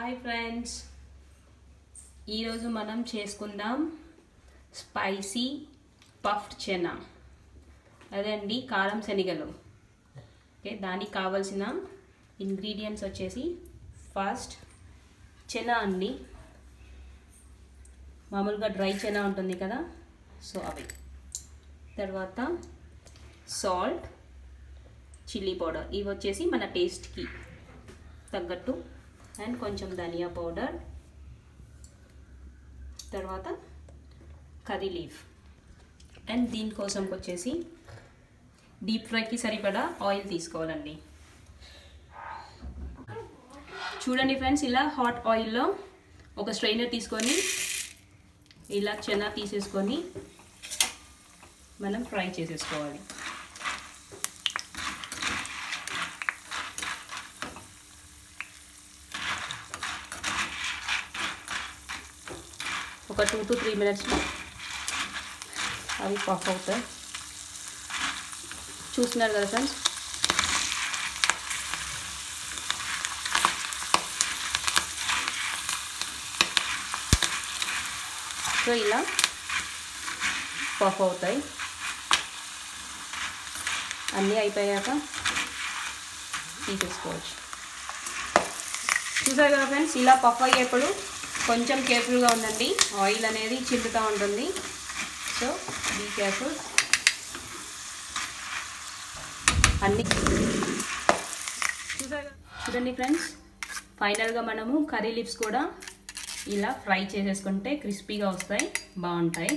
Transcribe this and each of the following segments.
Hi friends, ఈరోజు మనం చేసుకుందాం స్పైసీ పఫ్డ్ చెనా. అదే అండి కారం శనగలు. ఓకే, దానికి కావాల్సిన ఇంగ్రీడియంట్స్ వచ్చేసి ఫస్ట్ చెనా అండి. మామూలుగా డ్రై చెనా ఉంటుంది కదా, సో అవి. తర్వాత సాల్ట్, చిల్లీ పౌడర్, ఇవి వచ్చేసి మన టేస్ట్కి తగ్గట్టు, అండ్ కొంచెం ధనియా పౌడర్, తర్వాత కర్రీ లీఫ్. అండ్ దీనికోసం వచ్చేసి డీప్ ఫ్రైకి సరిపడా ఆయిల్ తీసుకోవాలండి. చూడండి ఫ్రెండ్స్, ఇలా హాట్ ఆయిల్లో ఒక స్ట్రైనర్ తీసుకొని ఇలా చెనా తీసేసుకొని మనం ఫ్రై చేసేసుకోవాలి. ఒక 2 to 3 మినిట్స్లో అవి పఫ్ అవుతాయి. చూస్తున్నారు కదా ఫ్రెండ్స్, సో ఇలా పఫ్ అవుతాయి. అన్నీ అయిపోయాక తీసేసుకోవచ్చు. చూసారు కదా ఫ్రెండ్స్, ఇలా పఫ్ అయ్యేప్పుడు కొంచెం కేర్ఫుల్గా ఉండండి, ఆయిల్ అనేది చిల్లుతూ ఉంటుంది. So be careful. అన్నీ చూడండి ఫ్రెండ్స్, ఫైనల్గా మనము కర్రీ లీవ్స్ కూడా ఇలా ఫ్రై చేసేసుకుంటే క్రిస్పీగా వస్తాయి, బాగుంటాయి.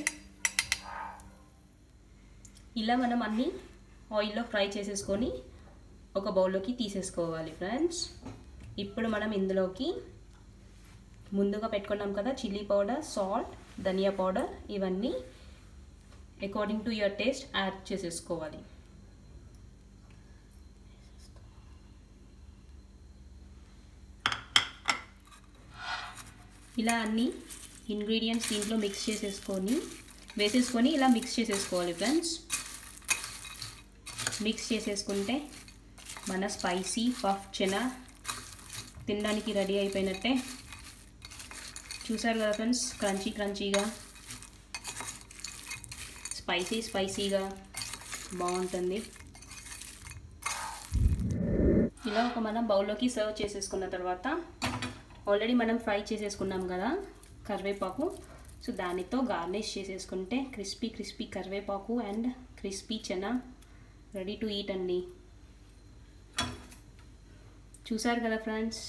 ఇలా మనం అన్నీ ఆయిల్లో ఫ్రై చేసేసుకొని ఒక బౌల్లోకి తీసేసుకోవాలి ఫ్రెండ్స్. ఇప్పుడు మనం ఇందులోకి ముందుగా పెట్టుకున్నాం కదా చిల్లీ పౌడర్, సాల్ట్, ధనియా పౌడర్, ఇవన్నీ according to your taste add చేసేసుకోవాలి. ఇలా అన్ని ఇంగ్రీడియంట్స్ దీంట్లో మిక్స్ వేసేసుకొని ఇలా మిక్స్ చేసేసుకోవాలి ఫ్రెండ్స్. మిక్స్ చేసేసుకుంటే మన స్పైసీ పఫ్ చెనా తినడానికి రెడీ అయిపోయినట్టే. చూసారు కదా ఫ్రెండ్స్, క్రంచీగా స్పైసీగా బాగుంటుంది. ఇలా ఒక మనం బౌల్లోకి సర్వ్ చేసేసుకున్న తర్వాత ఆల్రెడీ మనం ఫ్రై చేసేసుకున్నాం కదా కరివేపాకు, సో దానితో గార్నిష్ చేసేసుకుంటే క్రిస్పీ కరివేపాకు and crispy chana ready to eat అండి. చూసారు కదా ఫ్రెండ్స్,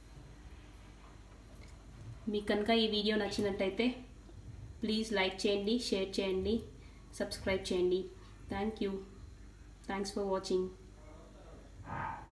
మీకు కనుక ఈ వీడియో నచ్చినట్టయితే ప్లీజ్ లైక్ చేయండి, షేర్ చేయండి, సబ్స్క్రైబ్ చేయండి. Thanks for watching.